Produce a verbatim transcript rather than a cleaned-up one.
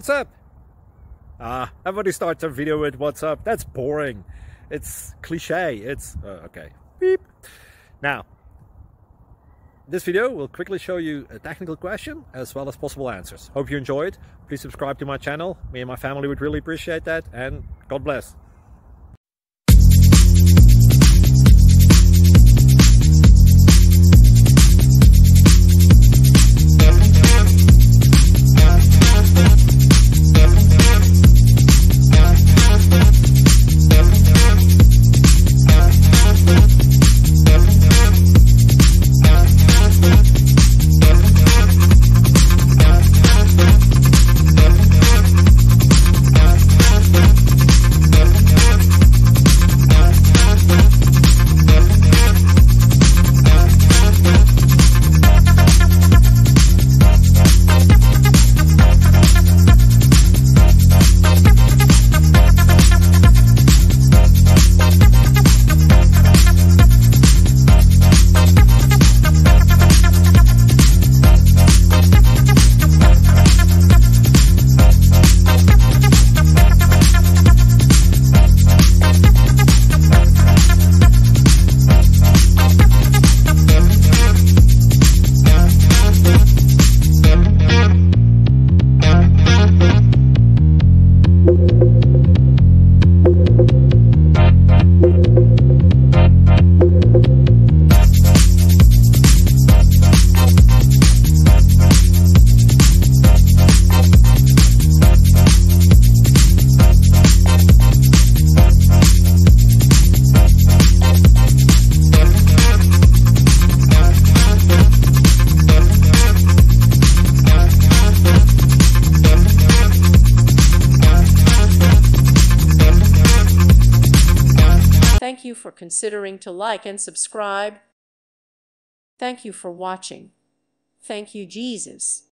what's up? Ah, everybody starts their video with what's up. That's boring. It's cliche. It's, uh, okay. Beep. Now, this video will quickly show you a technical question as well as possible answers. Hope you enjoyed. Please subscribe to my channel. Me and my family would really appreciate that. And God bless. Thank you for considering to like and subscribe. Thank you for watching. Thank you, Jesus.